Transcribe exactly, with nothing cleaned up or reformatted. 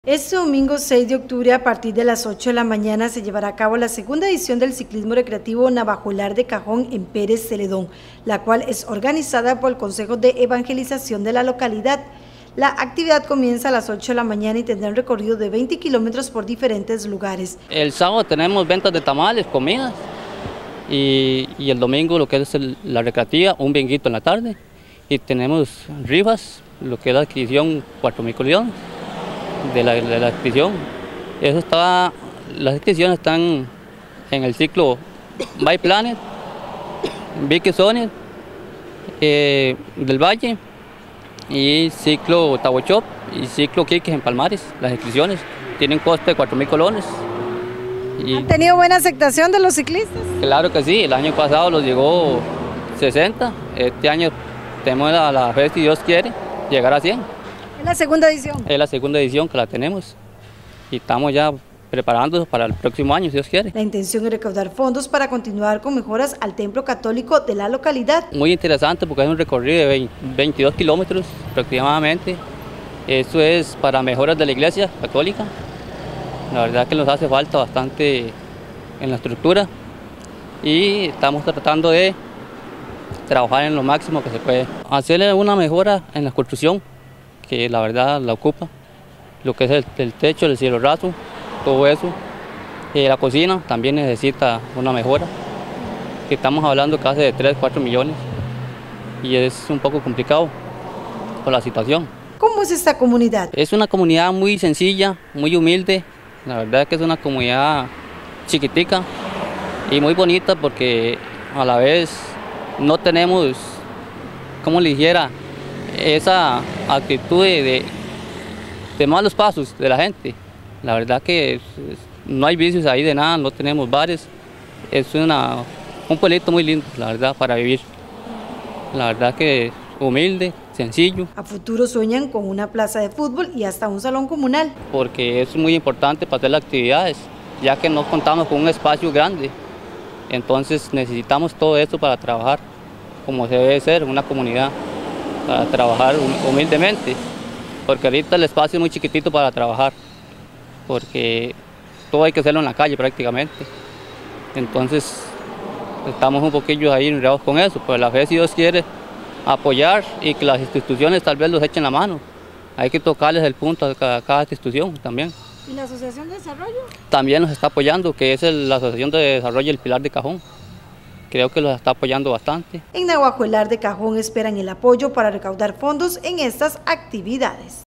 Este domingo seis de octubre a partir de las ocho de la mañana se llevará a cabo la segunda edición del ciclismo recreativo Navajuelar de Cajón en Pérez Celedón, la cual es organizada por el Consejo de Evangelización de la localidad. La actividad comienza a las ocho de la mañana y tendrá un recorrido de veinte kilómetros por diferentes lugares. El sábado tenemos ventas de tamales, comidas, y, y el domingo lo que es el, la recreativa, un binguito en la tarde, y tenemos rifas, lo que es la adquisición cuatro mil colones. De la, de la adquisición. Eso está, las adquisiciones están en el ciclo By Planet, Vicky Sonic, eh, del Valle, y ciclo Tahuachop y ciclo Quiques en Palmares. Las inscripciones tienen coste de cuatro mil colones. Y ¿Han tenido buena aceptación de los ciclistas? Claro que sí, el año pasado los llegó sesenta, este año tenemos la, la fe, si Dios quiere, llegar a cien. ¿Es la segunda edición? Es la segunda edición que la tenemos y estamos ya preparándonos para el próximo año, si Dios quiere. La intención es recaudar fondos para continuar con mejoras al templo católico de la localidad. Muy interesante porque es un recorrido de veintidós kilómetros aproximadamente. Eso es para mejoras de la iglesia católica. La verdad que nos hace falta bastante en la estructura y estamos tratando de trabajar en lo máximo que se puede. Hacerle una mejora en la construcción, que la verdad la ocupa, lo que es el, el techo, el cielo raso, todo eso. Eh, la cocina también necesita una mejora, que estamos hablando casi de tres, cuatro millones, y es un poco complicado por la situación. ¿Cómo es esta comunidad? Es una comunidad muy sencilla, muy humilde, la verdad que es una comunidad chiquitica y muy bonita porque a la vez no tenemos, como le dijera, esa actitud de, de, de malos pasos de la gente. La verdad que es, es, no hay vicios ahí de nada, no tenemos bares. Es una, un pueblito muy lindo, la verdad, para vivir. La verdad que humilde, sencillo. A futuro sueñan con una plaza de fútbol y hasta un salón comunal. Porque es muy importante para hacer las actividades, ya que no contamos con un espacio grande. Entonces necesitamos todo esto para trabajar como se debe ser, una comunidad, para trabajar humildemente, porque ahorita el espacio es muy chiquitito para trabajar, porque todo hay que hacerlo en la calle prácticamente. Entonces estamos un poquillo ahí enredados con eso, pero la fe, si Dios quiere, apoyar y que las instituciones tal vez los echen la mano. Hay que tocarles el punto a cada, a cada institución también. ¿Y la Asociación de Desarrollo? También nos está apoyando, que es el, la Asociación de Desarrollo El Pilar de Cajón. Creo que los está apoyando bastante. En Navajuelar de Cajón esperan el apoyo para recaudar fondos en estas actividades.